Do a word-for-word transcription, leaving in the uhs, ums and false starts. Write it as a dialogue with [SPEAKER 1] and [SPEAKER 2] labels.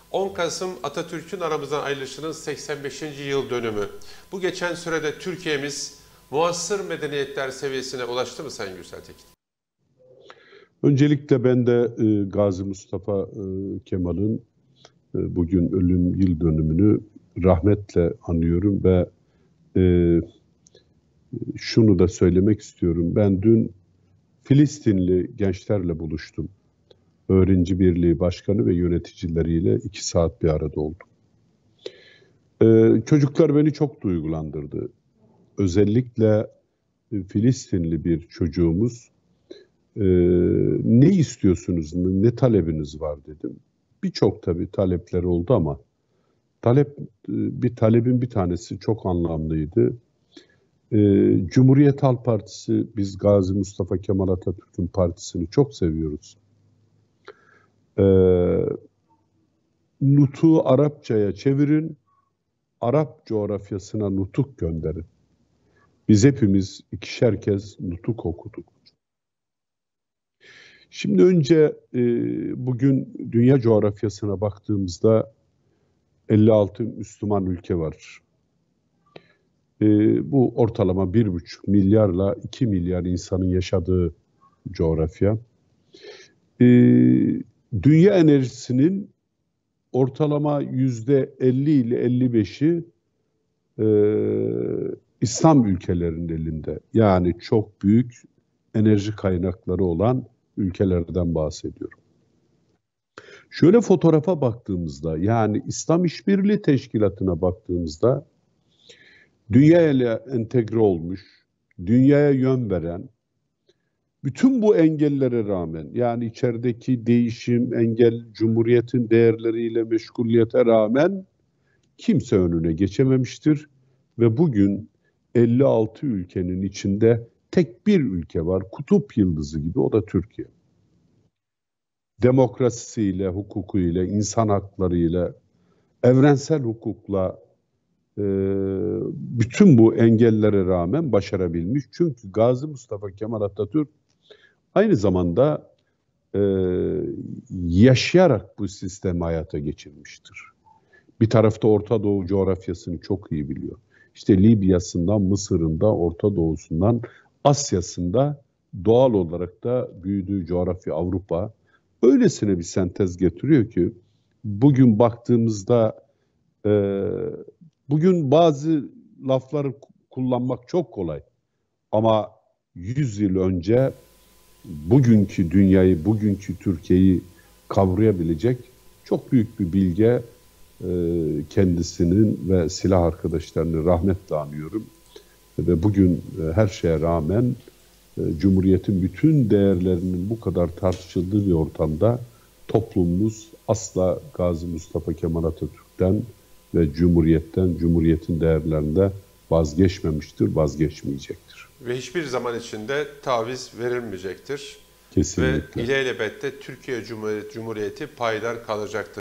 [SPEAKER 1] on Kasım Atatürk'ün aramızdan ayrılışının seksen beşinci yıl dönümü. Bu geçen sürede Türkiye'miz muasır medeniyetler seviyesine ulaştı mı Sayın Gürsel Tekin?
[SPEAKER 2] Öncelikle ben de e, Gazi Mustafa e, Kemal'in e, bugün ölüm yıl dönümünü rahmetle anıyorum ve e, şunu da söylemek istiyorum. Ben dün Filistinli gençlerle buluştum. Öğrenci Birliği Başkanı ve yöneticileriyle iki saat bir arada oldum. E, çocuklar beni çok duygulandırdı. Özellikle e, Filistinli bir çocuğumuz Ee, ne istiyorsunuz, ne talebiniz var dedim. Birçok tabii talepler oldu ama talep bir talebin bir tanesi çok anlamlıydı. Ee, Cumhuriyet Halk Partisi, biz Gazi Mustafa Kemal Atatürk'ün partisini çok seviyoruz. Ee, Nutuk'u Arapçaya çevirin, Arap coğrafyasına nutuk gönderin. Biz hepimiz ikişer kez nutuk okuduk. Şimdi önce e, bugün dünya coğrafyasına baktığımızda elli altı Müslüman ülke var. E, bu ortalama bir buçuk milyarla iki milyar insanın yaşadığı coğrafya. E, dünya enerjisinin ortalama yüzde elli ile elli beşi e, İslam ülkelerinin elinde. Yani çok büyük enerji kaynakları olan ülkelerden bahsediyorum. Şöyle fotoğrafa baktığımızda, yani İslam İşbirliği Teşkilatı'na baktığımızda dünya ile entegre olmuş, dünyaya yön veren, bütün bu engellere rağmen, yani içerideki değişim, engel, cumhuriyetin değerleriyle meşguliyete rağmen kimse önüne geçememiştir. Ve bugün elli altı ülkenin içinde tek bir ülke var, kutup yıldızı gibi, o da Türkiye. Demokrasisiyle, hukukuyla, insan haklarıyla, evrensel hukukla e, bütün bu engellere rağmen başarabilmiş. Çünkü Gazi Mustafa Kemal Atatürk aynı zamanda e, yaşayarak bu sistemi hayata geçirmiştir. Bir tarafta Orta Doğu coğrafyasını çok iyi biliyor. İşte Libya'sından, Mısır'ında, Orta Doğu'sundan, Asya'sında doğal olarak da büyüdüğü coğrafya Avrupa. Öylesine bir sentez getiriyor ki bugün baktığımızda e, bugün bazı lafları kullanmak çok kolay. Ama yüz yıl önce bugünkü dünyayı, bugünkü Türkiye'yi kavrayabilecek çok büyük bir bilge e, kendisinin ve silah arkadaşlarını rahmetle anıyorum. Ve bugün e, her şeye rağmen Cumhuriyetin bütün değerlerinin bu kadar tartışıldığı bir ortamda toplumumuz asla Gazi Mustafa Kemal Atatürk'ten ve Cumhuriyet'ten, Cumhuriyet'in değerlerinde vazgeçmemiştir, vazgeçmeyecektir.
[SPEAKER 1] Ve hiçbir zaman içinde taviz verilmeyecektir.
[SPEAKER 2] Kesinlikle.
[SPEAKER 1] Ve ilelebette Türkiye Cumhuriyeti, Cumhuriyeti payidar kalacaktır.